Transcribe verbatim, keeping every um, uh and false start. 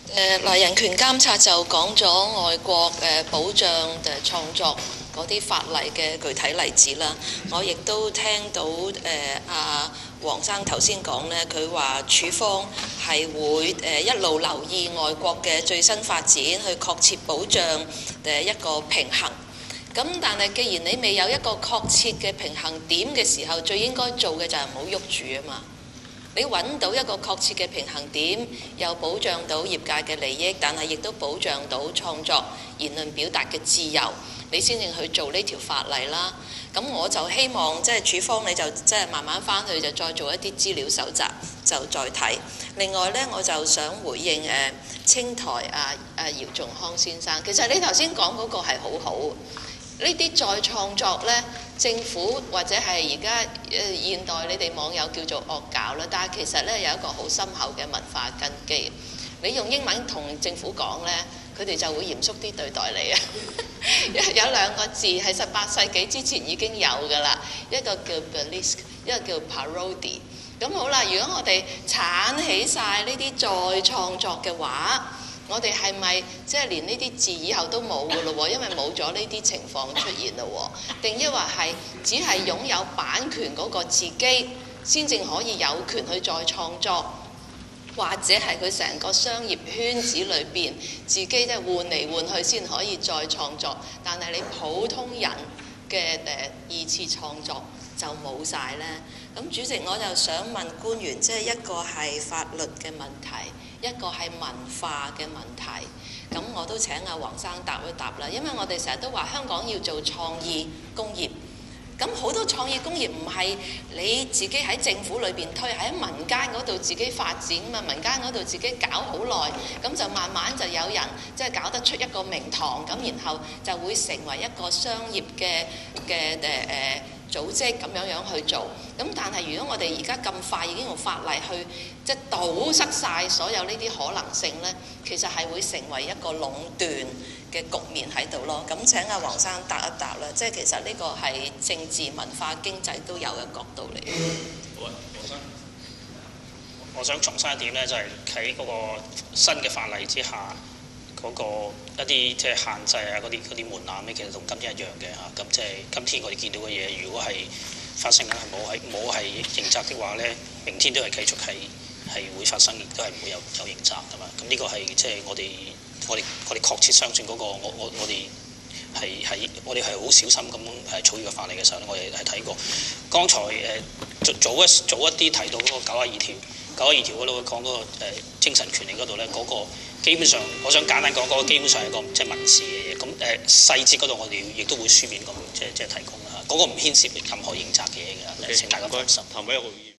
誒嗱，人權監察就講咗外國誒保障誒創作嗰啲法例嘅具體例子啦。我亦都聽到誒阿黃生頭先講呢，佢話處方係會誒一路留意外國嘅最新發展，去確切保障誒一個平衡。咁但係既然你未有一個確切嘅平衡點嘅時候，最應該做嘅就係唔好喐住啊嘛。你揾到一個確切嘅平衡點，又保障到業界嘅利益，但係亦都保障到創作言論表達嘅自由，你先至去做呢條法例啦。咁我就希望即係處方你就即係慢慢翻去就再做一啲資料搜集，就再睇。另外呢，我就想回應誒青台啊啊姚仲康先生，其實你頭先講嗰個係好好。呢啲再創作呢，政府或者係而家誒現代你哋網友叫做惡搞啦，但係其實呢，有一個好深厚嘅文化根基。你用英文同政府講呢，佢哋就會嚴肅啲對待你啊。有兩個字係十八世紀之前已經有㗎啦，一個叫 burlesque， 一個叫 parody。咁好啦，如果我哋剷起晒呢啲再創作嘅話，我哋係咪即係連呢啲字以後都冇㗎咯喎？因為冇咗呢啲情況出現咯喎，定抑或係只係擁有版權嗰個自己先至可以有權去再創作，或者係佢成個商業圈子裏邊自己即係換嚟換去先可以再創作，但係你普通人嘅誒二次創作就冇晒呢？咁主席，我就想問官員，即係一個係法律嘅問題，一個係文化嘅問題。咁我都請阿黃生答一答啦，因為我哋成日都話香港要做創意工業。咁好多創意工業唔係你自己喺政府裏邊推，喺民間嗰度自己發展嘛，民間嗰度自己搞好耐，咁就慢慢就有人即係搞得出一個名堂，咁然後就會成為一個商業嘅嘅誒誒組織咁樣樣去做。咁但係如果我哋而家咁快已經用法例去即係堵塞晒所有呢啲可能性呢，其實係會成為一個壟斷嘅局面喺度咯。咁請阿黃生答一答啦，即係其實呢個係政治、文化、經濟都有嘅角度嚟。 好啊，黃生，我想重申一點呢，就係喺嗰個新嘅法例之下，嗰、嗰個一啲即係限制啊，嗰啲嗰啲門檻咧，其實同今天一樣嘅嚇。咁即係今天我哋見到嘅嘢，如果係發生緊係冇係冇係刑責的話咧，明天都係繼續係係會發生，亦都係唔會有有刑責㗎嘛。咁呢個係即係我哋我哋我哋確切相信嗰、嗰個我我我哋係係我哋係好小心咁係草擬個法例嘅時候咧，我哋係睇過。剛才誒、呃、早一早一啲提到嗰個九十二條，九十二條嗰度講嗰個、呃、精神權利嗰度咧，嗰、嗰個基本上我想簡單講，嗰、嗰個基本上係個即係民事嘅嘢。咁誒、呃、細節嗰度我哋亦都會書面咁即係即係提供啦。嗰、嗰個唔牽涉任何刑責嘅嘢㗎，請大家放心。